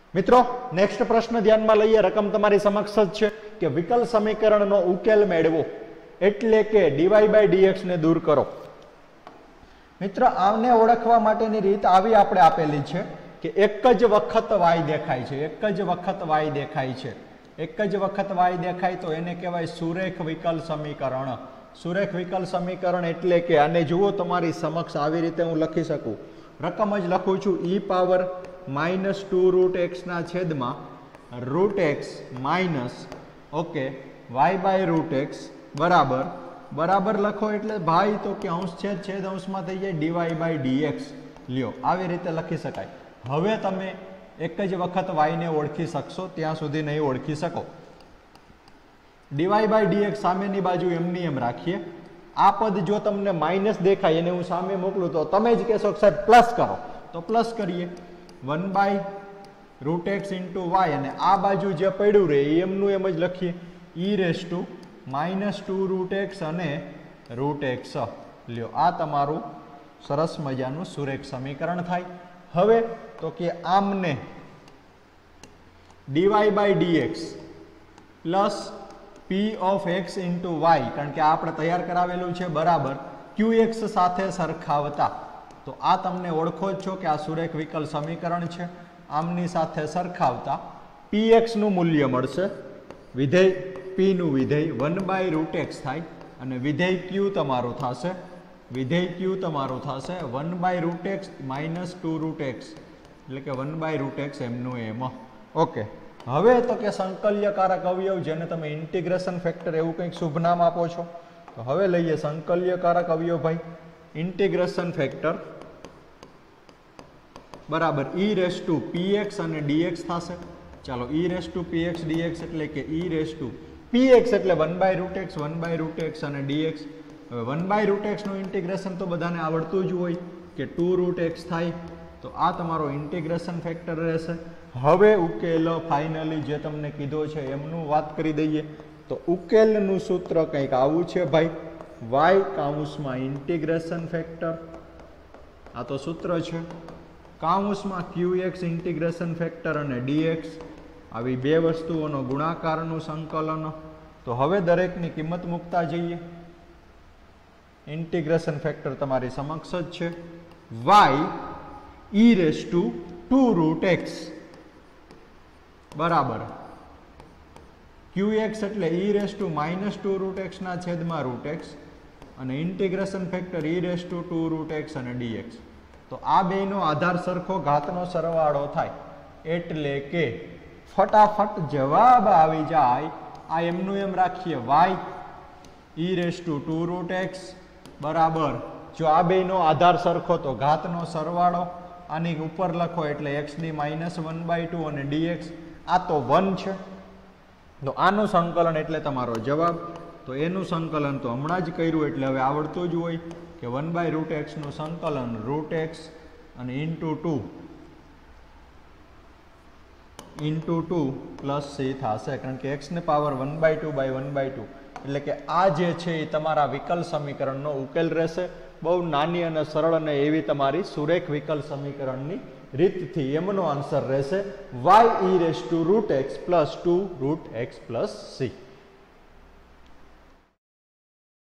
મિત્રો નેક્સ્ટ પ્રશ્ન ધ્યાનમાં લઈએ. રકમ તમારી સમક્ષ જ છે કે વિકલ સમીકરણનો ઉકેલ મેળવો એટલે કે dy/dx ને દૂર કરો. મિત્રો આને ઓળખવા માટેની રીત આવી આપણે આપેલી છે કે એક જ વખત y દેખાય છે, એક જ વખત y દેખાય છે, એક જ વખત y દેખાય તો એને કહેવાય સુરેખ વિકલ સમીકરણ. સુરેખ વિકલ સમીકરણ એટલે કે આને જુઓ તમારી સમક્ષ આવી રીતે હું લખી શકું. રકમ જ લખું છું e પાવર -2√x ના છેદમાં √x માઇનસ ઓકે y/√x બરાબર બરાબર લખો એટલે ભાઈ તો કે અંશ છેદ છેદ અંશમાં થઈ જાય dy/dx લ્યો. આવી રીતે લખી શકાય. હવે તમે એક જ વખત y ને ઓળખી શકશો, ત્યાં સુધી નહીં ઓળખી શકો. dy/dx સામેની બાજુ એમની એમ રાખીએ. આ પદ જો તમને માઇનસ દેખાય એને હું સામે મોકલું તો તમે જ કહેશો કે સાહેબ પ્લસ કરો, તો પ્લસ કરીએ. 1/√x ઇન્ટુ y અને આ બાજુ જે પડ્યું રહે એમનું એમ જ લખીએ e−2√x અને √x લ્યો. આ તમારું સરસ મજાનું સુરેખ સમીકરણ થાય. હવે તો કે આમને dy/dx plus p of x into y, કારણ કે આપણે તૈયાર કરાવેલું છે બરાબર qx સાથે સરખાવતા, તો આ તમને ઓળખો જ છો કે આ સુરેખ વિકલ સમીકરણ છે. આમની સાથે સરખાવતા px નું મૂલ્ય મળશે, વિધેય p નું વિધેય 1/√x થાય અને વિધેય q તમારું થશે, વિધેય q તમારું થશે 1/√x માઇનસ 2√x એટલે કે 1/√x એમનું એમ. ઓકે, હવે તો કે સંકલ્યકારક અવયવ જેને તમે ઇન્ટિગ્રેશન ફેક્ટર એવું કંઈક શુભ નામ આપો છો, તો હવે લઈએ સંકલ્યકારક અવયવ ભાઈ. ઇન્ટિગ્રેશન ફેક્ટર બરાબર e⁻px અને dx થશે. ચાલો e⁻px dx એટલે કે e⁻px એટલે 1/√x 1/√x અને dx. હવે 1/√x નું ઇન્ટિગ્રેશન તો બધાને આવડતું જ હોય કે 2√x થાય, તો આ તમારો ઇન્ટિગ્રેશન ફેક્ટર રહેશે. હવે ઉકેલ ફાઇનલી જે તમને કીધો છે એમનું વાત કરી દઈએ. તો ઉકેલનું સૂત્ર કંઈક આવું છે ભાઈ, y કાઉન્સમાં ઇન્ટિગ્રેશન ફેક્ટર, આ તો સૂત્ર છે, કાઉન્સમાં qx ઇન્ટિગ્રેશન ફેક્ટર અને dx, આવી બે વસ્તુઓનો ગુણાકારનું સંકલન. તો હવે દરેકની કિંમત મૂકતા જઈએ. ઇન્ટિગ્રેશન ફેક્ટર તમારી સમક્ષ જ છે, y e⁻2√x બરાબર qx એટલે e⁻−2√x ના છેદમાં √x અને ઇન્ટિગ્રેશન ફેક્ટર e⁻2√x અને dx. તો આ બેનો આધાર સરખો ઘાતનો સરવાળો થાય એટલે કે ફટાફટ જવાબ આવી જાય. આ એમનું એમ રાખીએ y e⁻2√x બરાબર, જો આ બેનો આધાર સરખો તો ઘાતનો સરવાળો, આની ઉપર લખો એટલે x⁻1/2 અને dx, આ તો 1 છે. તો આનું સંકલન એટલે તમારો જવાબ. તો એનું સંકલન તો હમણાં જ કર્યું એટલે હવે આવડતું જ હોય કે 1/√x નું સંકલન √x અને ઇન્ટુ 2 પ્લસ c થશે, કારણ કે x ને પાવર 1/2/1/2 એટલે કે આ જે છે એ તમારા વિકલ સમીકરણનો ઉકેલ રહેશે. બહુ નાની અને સરળ અને એવી તમારી સુરેખ વિકલ સમીકરણની રીતથી એમનો આન્સર રહેશે y e⁻√x + 2√x + c.